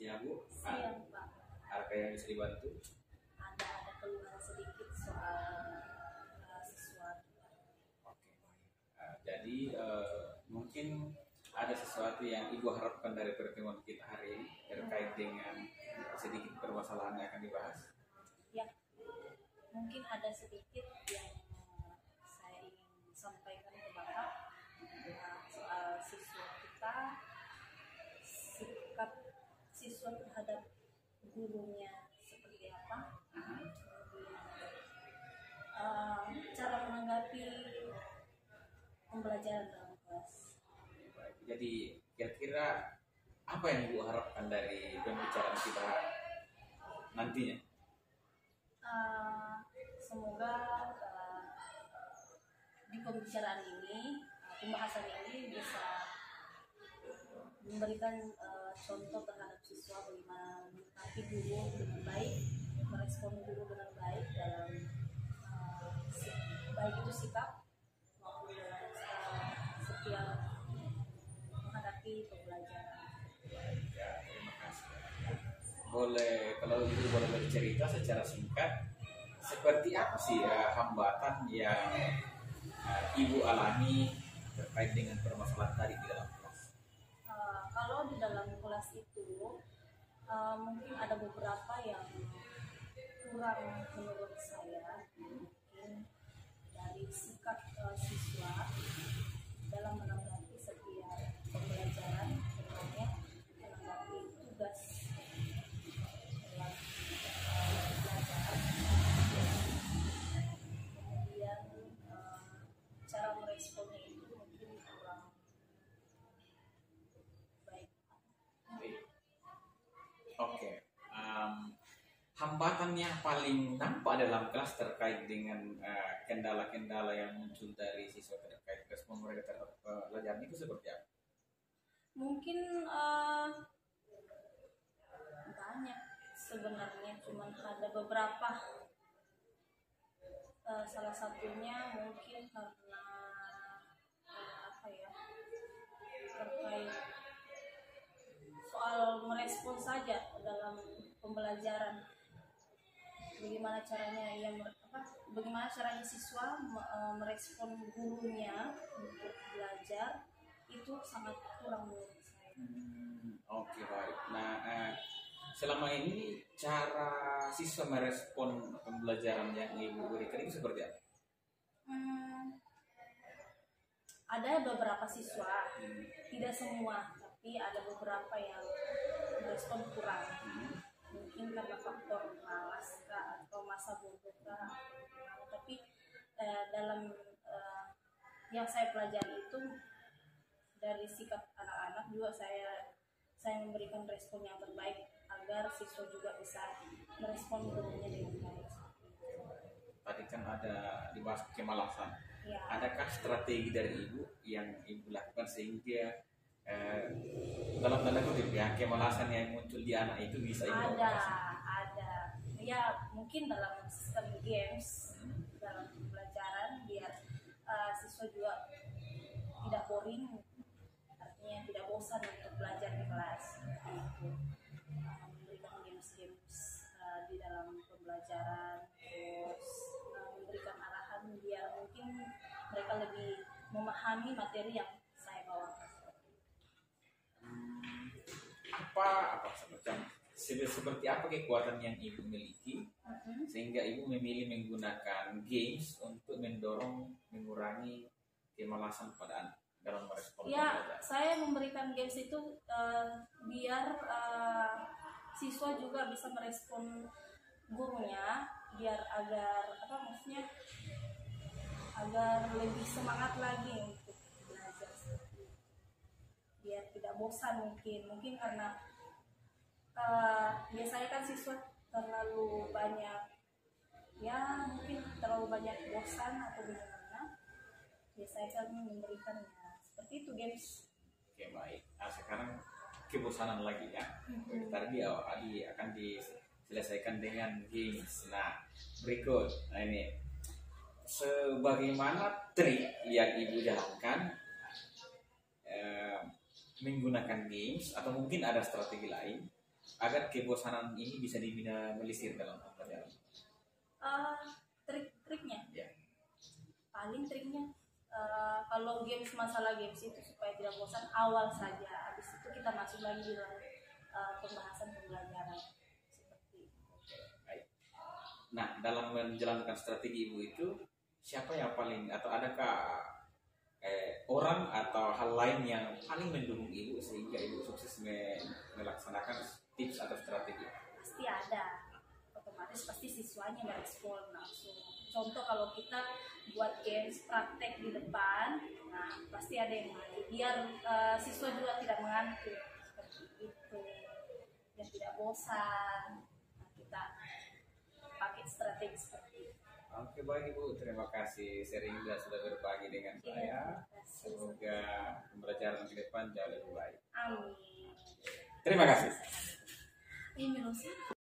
siang Bu. Siang Pak. Ada yang bisa dibantu? Ada keluhan sedikit soal sesuatu. Oke, baik. Jadi mungkin ada sesuatu yang Ibu harapkan dari pertemuan kita hari ini terkait dengan sedikit permasalahan yang akan dibahas. Ya, mungkin ada sedikit yang saya ingin sampaikan ke Bapak soal siswa kita, sikap siswa terhadap gurunya seperti apa, cara menanggapi pembelajaran dalam kelas. Jadi kira-kira apa yang Ibu harapkan dari pembicaraan kita nantinya? Semoga di pembicaraan ini, pembahasan ini bisa memberikan contoh terhadap siswa bagaimana menyikapi guru dengan baik, merespon guru dengan baik dalam baik itu sikap maupun dalam setiap menghadapi pembelajaran. Ya, terima kasih. Boleh, kalau Ibu boleh bercerita secara singkat, seperti apa sih hambatan yang Ibu alami terkait dengan permasalahan tadi di dalam kelas? Kalau di dalam kelas itu mungkin ada beberapa yang kurang menurut saya, mungkin dari sikap siswa dalam menanggapi setiap pembelajaran, terutama menanggapi tugas dalam pembelajaran. Kemudian cara meresponnya itu mungkin kurang baik. Oke. Hambatan yang paling nampak dalam kelas terkait dengan kendala-kendala yang muncul dari siswa terkait respon mereka terhadap pelajaran itu seperti apa? Mungkin banyak sebenarnya, cuma ada beberapa. Salah satunya mungkin karena apa ya, terkait soal merespon saja dalam pembelajaran. Bagaimana caranya siswa merespon gurunya untuk belajar itu sangat kurang menurut saya. Oke, baik. Nah, selama ini cara siswa merespon pembelajaran yang Ibu berikan itu seperti apa? Ada beberapa siswa, tidak semua, tapi ada beberapa yang merespon kurang. Mungkin karena faktor malas atau masa bodoh tapi dalam yang saya pelajari itu dari sikap anak-anak juga saya memberikan respon yang terbaik agar siswa juga bisa merespon gurunya dengan baik. Tadi kan ada dibahas kemalasan. Ya. Adakah strategi dari Ibu yang Ibu lakukan sehingga dalam tanda kutip ya kemalasan yang muncul di anak itu bisa Ibu atasi? Ada. Ya mungkin dalam sistem games, dalam pembelajaran biar siswa juga tidak boring, artinya tidak bosan untuk belajar di kelas. Itu memberikan games-games di dalam pembelajaran, terus memberikan arahan biar mungkin mereka lebih memahami materi yang saya bawakan. Apa seperti apa kekuatan yang Ibu miliki sehingga Ibu memilih menggunakan games untuk mengurangi kemalasan pada anak dalam merespon pembelajaran? Saya memberikan games itu biar siswa juga bisa merespon gurunya, biar agar lebih semangat lagi untuk belajar, biar tidak bosan. Mungkin karena biasanya kan siswa terlalu banyak bosan atau bagaimana, biasanya kan memberikannya seperti itu games. Oke, baik. Sekarang kebosanan lagi ya. Tadi akan diselesaikan dengan games. Nah, berikut. Nah, ini sebagaimana trik yang Ibu jalankan menggunakan games atau mungkin ada strategi lain agar kebosanan ini bisa diminimalisir dalam pelajaran? Trik-triknya, Ya. paling triknya kalau games, masalah games itu supaya tidak bosan awal saja, habis itu kita masuk lagi di dalam pembahasan pembelajaran seperti itu. Baik. Nah, dalam menjalankan strategi ibu itu, siapa yang paling, atau adakah orang atau hal lain yang paling mendukung ibu sehingga ibu sukses melaksanakan tips atau strategi? Pasti ada, otomatis pasti siswanya merespon langsung. Contoh kalau kita buat games praktek di depan, nah pasti ada yang maju biar siswa juga tidak mengantuk seperti itu dan tidak bosan. Nah, kita pakai strategi seperti itu. Oke, baik Ibu, terima kasih sharing dan sudah berbagi dengan saya. Semoga pembelajaran ke depan jauh lebih baik. Amin. Terima kasih. Ini minum sih.